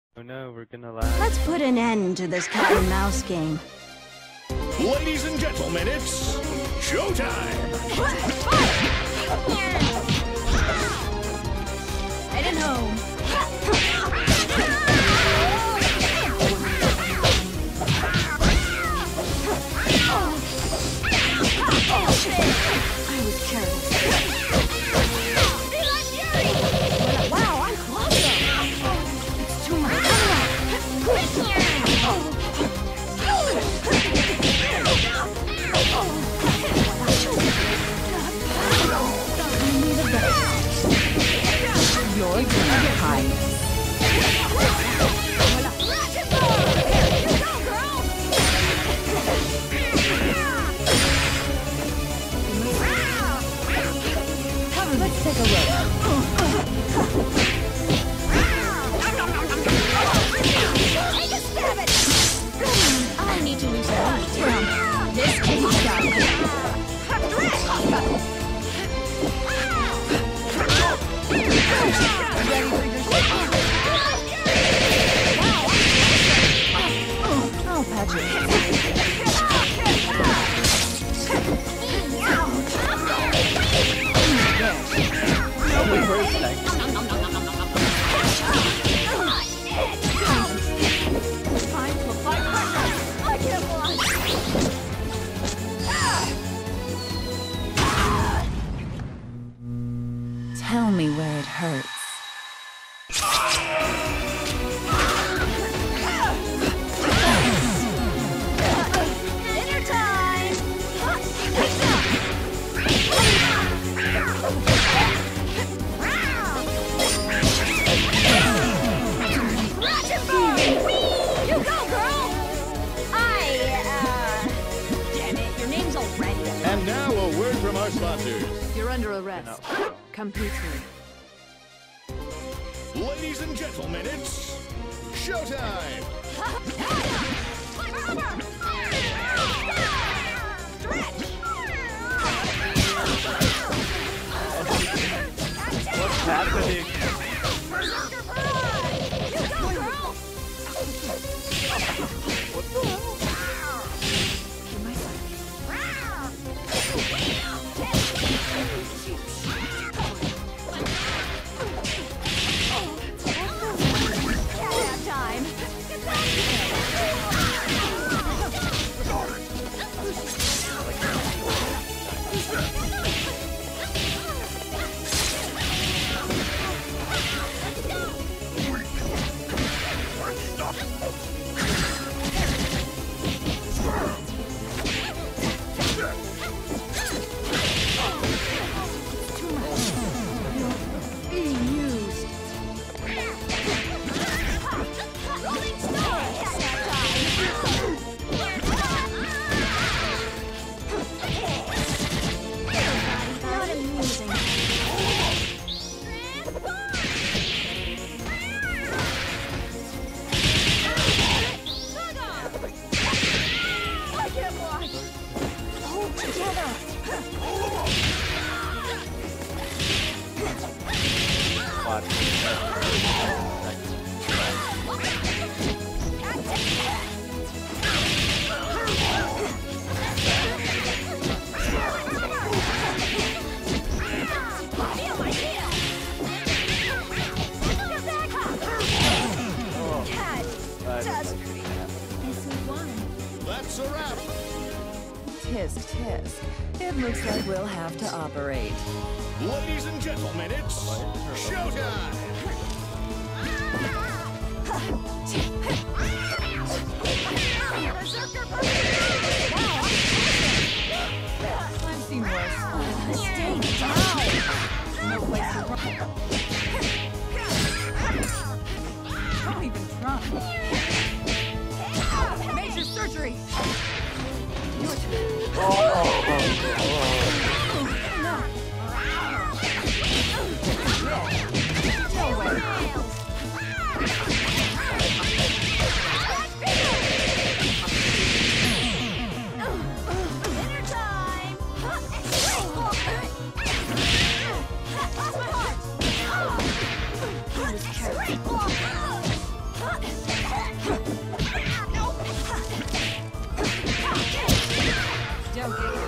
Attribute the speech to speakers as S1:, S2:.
S1: Oh no, we're gonna lag.
S2: Let's put an end to this cat and mouse game.
S3: Ladies and gentlemen, it's showtime!
S2: Heading home. I was careless. Wow, I'm close. It's too much. You're gonna hide. Let's take a look. Take a stab at it. I need to lose weight. This kitty's got me. Ready for your shot? I'll patch it.
S1: Nobody heard that.
S2: Time to apply pressure. I can't watch.
S4: Tell me where it hurts.
S2: Dinner time! You go, girl! Damn it, your name's already.
S3: And now a word from our sponsors.
S4: You're under arrest. Come peacefully.
S3: Ladies and gentlemen, it's showtime!
S1: What's happening?
S3: That's a wrap!
S4: Tisk, tisk. It looks like we'll have to operate.
S3: Ladies and gentlemen, it's showtime!
S4: I've seen worse. Stay down. No place to run. Don't even try. Major surgery. Your turn.
S2: Dinner time!
S4: Okay.